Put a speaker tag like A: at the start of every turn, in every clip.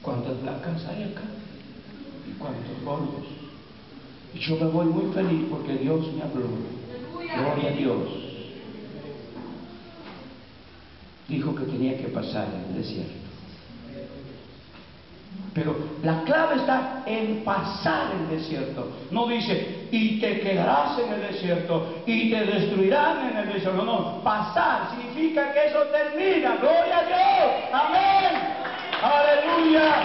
A: ¿Cuántas flacas hay acá? ¿Y cuántos gordos? Y yo me voy muy feliz porque Dios me habló. Gloria a Dios. Dijo que tenía que pasar en el desierto. Pero la clave está en pasar el desierto. No dice, y te quedarás en el desierto, y te destruirán en el desierto. No, pasar significa que eso termina. Gloria a Dios. Amén. Aleluya.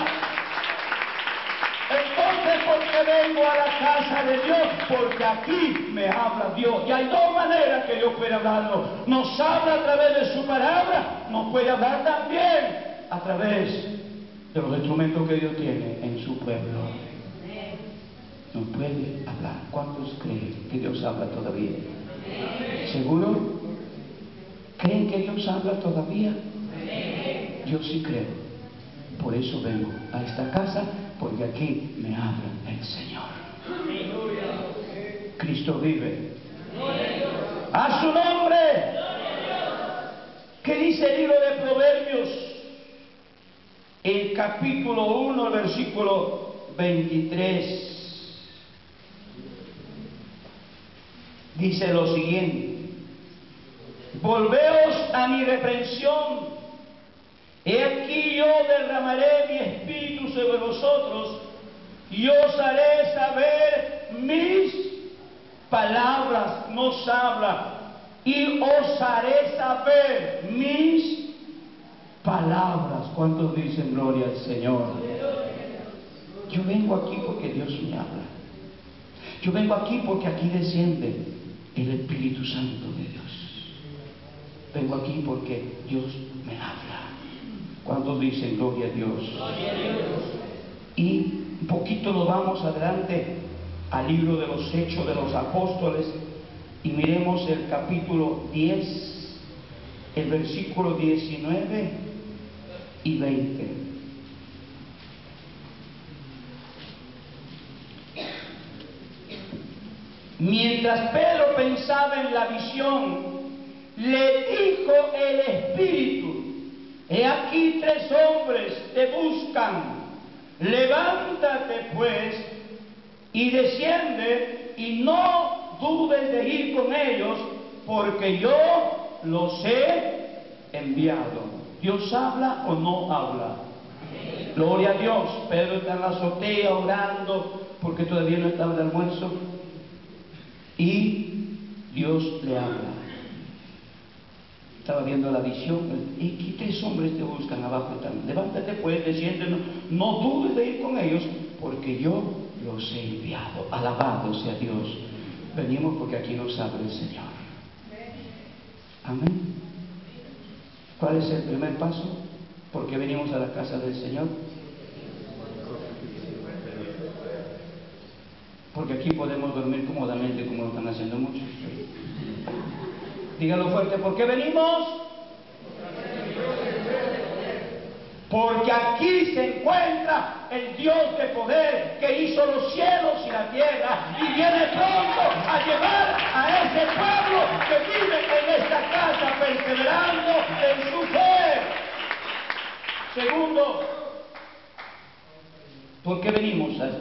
A: Entonces, ¿por qué vengo a la casa de Dios? Porque aquí me habla Dios. Y hay dos maneras que Dios puede hablarnos. Nos habla a través de su palabra, nos puede hablar también a través de los instrumentos que Dios tiene en su pueblo. Nos puede hablar. ¿Cuántos creen que Dios habla todavía? ¿Seguro? ¿Creen que Dios habla todavía? Yo sí creo. Por eso vengo a esta casa, porque aquí me habla el Señor. Cristo vive. ¡A su nombre! ¿Qué dice el libro de Proverbios? El capítulo 1, versículo 23. Dice lo siguiente: volveos a mi reprensión. He aquí yo derramaré mi espíritu sobre vosotros y os haré saber mis palabras. Nos habla. Y os haré saber mis palabras. ¿Cuántos dicen gloria al Señor? Yo vengo aquí porque Dios me habla. Yo vengo aquí porque aquí desciende el Espíritu Santo de Dios. Vengo aquí porque Dios me habla. ¿Cuántos dicen gloria a Dios? Y un poquito nos vamos adelante al libro de los Hechos de los Apóstoles y miremos el capítulo 10, el versículo 19 y 20. Mientras Pedro pensaba en la visión, le dijo el Espíritu: he aquí 3 hombres te buscan. Levántate pues y desciende y no dudes de ir con ellos, porque yo los he enviado. ¿Dios habla o no habla? Gloria a Dios. Pedro está en la azotea orando porque todavía no estaba el almuerzo y Dios le habla. Estaba viendo la visión, y aquí 3 hombres te buscan abajo. Levántate pues, desciende, no dudes de ir con ellos, porque yo los he enviado. Alabado sea Dios. Venimos porque aquí nos habla el Señor. Amén. ¿Cuál es el primer paso? ¿Por qué venimos a la casa del Señor? Porque aquí podemos dormir cómodamente, como lo están haciendo muchos. Dígalo fuerte, ¿por qué venimos? Porque aquí se encuentra el Dios de poder que hizo los cielos y la tierra y viene pronto a llevar a ese pueblo que vive en esta casa perseverando en su fe. Segundo, ¿por qué venimos a esto?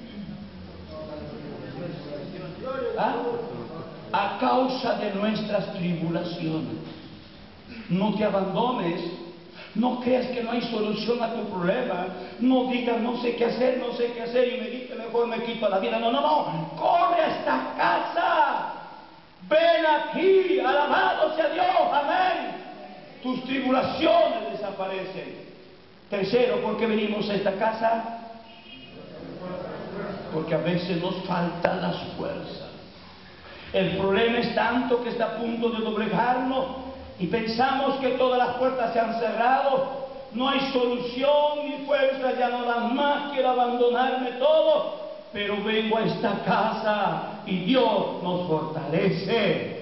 A: A causa de nuestras tribulaciones. No te abandones. No creas que no hay solución a tu problema. No digas no sé qué hacer y me dice mejor me quito la vida. No. Corre a esta casa. Ven aquí. Alabado sea Dios. Amén. Tus tribulaciones desaparecen. Tercero, ¿por qué venimos a esta casa? Porque a veces nos faltan las fuerzas. El problema es tanto que está a punto de doblegarnos y pensamos que todas las puertas se han cerrado, no hay solución, ni fuerzas ya no dan más, quiero abandonarme todo, pero vengo a esta casa y Dios nos fortalece.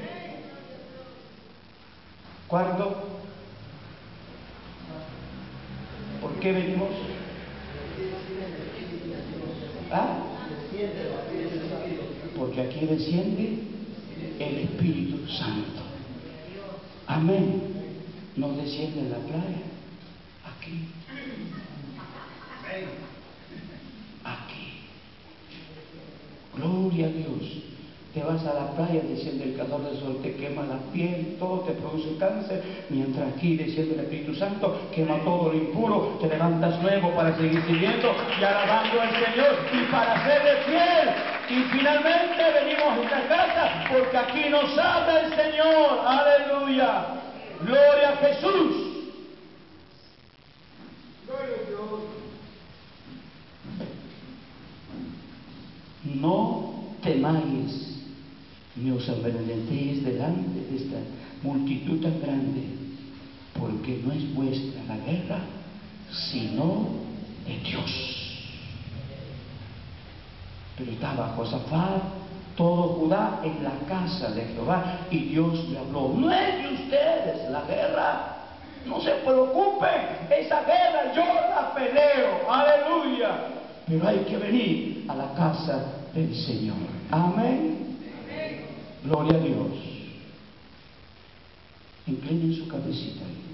A: Cuarto, ¿por qué venimos? Porque aquí desciende el Espíritu Santo. Amén. No desciende en la playa, aquí. Gloria a Dios. Te vas a la playa, diciendo el calor del sol te quema la piel, todo te produce cáncer, mientras aquí, diciendo el Espíritu Santo, quema todo lo impuro, te levantas nuevo para seguir sirviendo y alabando al Señor y para serle fiel. Y finalmente venimos a esta casa porque aquí nos habla el Señor. Aleluya. Gloria a Jesús. No temáis ni os amedrentéis delante de esta multitud tan grande, porque no es vuestra la guerra, sino de Dios. Pero estaba Josafat, todo Judá en la casa de Jehová, y Dios le habló: no es de ustedes la guerra, no se preocupen, esa guerra yo la peleo, aleluya, pero hay que venir a la casa del Señor. Amén. Gloria a Dios. Inclinen su cabecita.